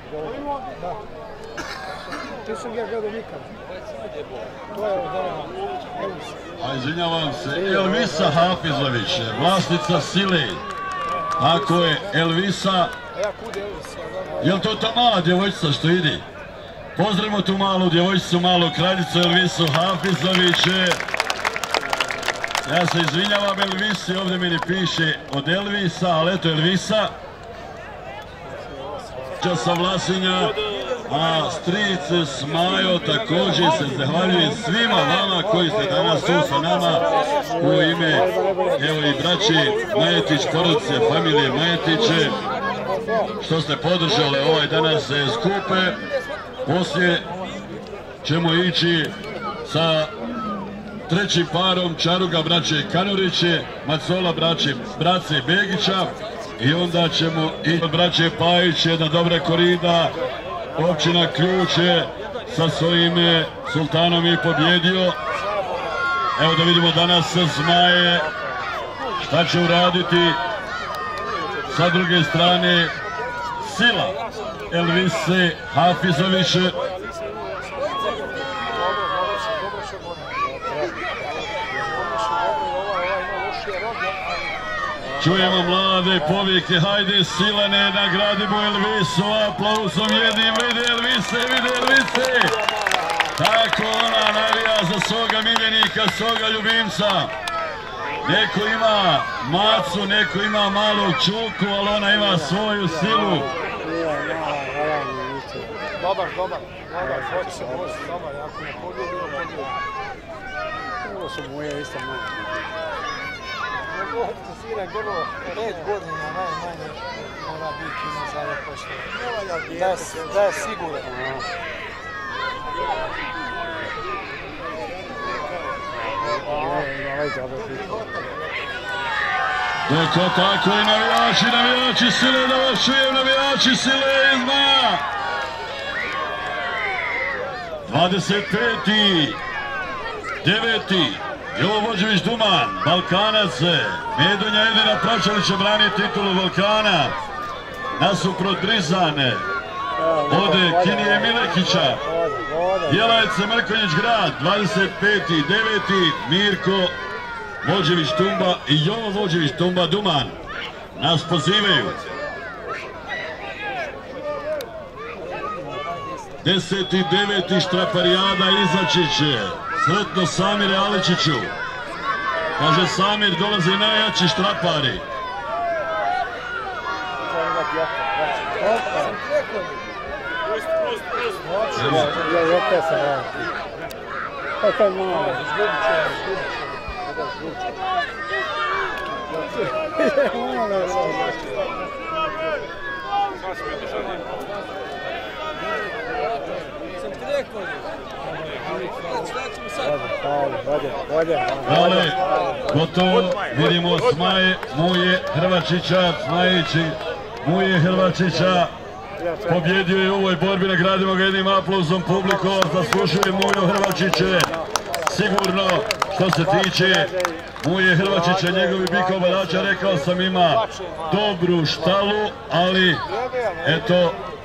Da. Ti sam ga gledao nikad. To je Elvis. A izvinjavam se, Elvisa Hafizović, vlasnica Sile. Ako je Elvisa... A ja kud Elvis? Je li to ta mala djevojčica što ide? Pozdravimo tu malu djevojčicu, malu kraljicu Elvisu Hafizović. Ja se izvinjavam Elvisi, ovdje meni piše od Elvisa, ali eto Elvisa. Sa Vlasinja, a stric Smajo također se zahvaljujem svima vama koji ste danas tu sa nama u ime, evo i braći Majetić, porodice, familije Majetiće, što ste podržali ovaj danas skupe. Poslije ćemo ići sa trećim parom Čaruga braće Kanuriće, Macola braće Begića. I onda ćemo i od braće Pajić, jedna dobra korida, općina Ključe sa svojim sultanom i pobjedio. Evo da vidimo danas Zmaje šta će uraditi. Sa druge strane Sila Elvise Hafizović. Čujemo mlade povike, hajde Silane, nagradimo Elvisu aplauzom jednim, vidi Elvise. Tako ona navija za svoga miljenika, svoga ljubimca. Neko ima macu, neko ima malog čuku, ali ona ima svoju silu. Dobar, hoće, dobar, ako ne pobjedio. Ovo su moje isto moje. Sira grlo, 5 godina najmanje mora biti ima sada pošto. Da je siguran. Doko tako i navijači Sile, da vas čujem, navijači Sile izma. 25.9. Jovo Vođević Duman, Balkanac, Medunja Edina Pračalić će braniti titulu Balkana, nasuprot Brizane, od Kinije Milekića, Bjelajce Mrkonjić Grad, 25.9. Mirko Vođević Tumba i Jovo Vođević Tumba Duman nas pozivaju. 10.9. Štraparijada Izačić, sretno Samire Aličiću. Kaže Samir, dolaze najjači štrapari. Ale, gotovo, vidimo Zmaje, Muje Hrvačića, Zmajići, Muje Hrvačića, pobjedio je u ovoj borbi, nagradimo ga jednim aplauzom publiko, zaslušuje Mujo Hrvačiće, sigurno što se tiče Muje Hrvačića, njegovi bikov barača, rekao sam ima dobru štalu, ali eto,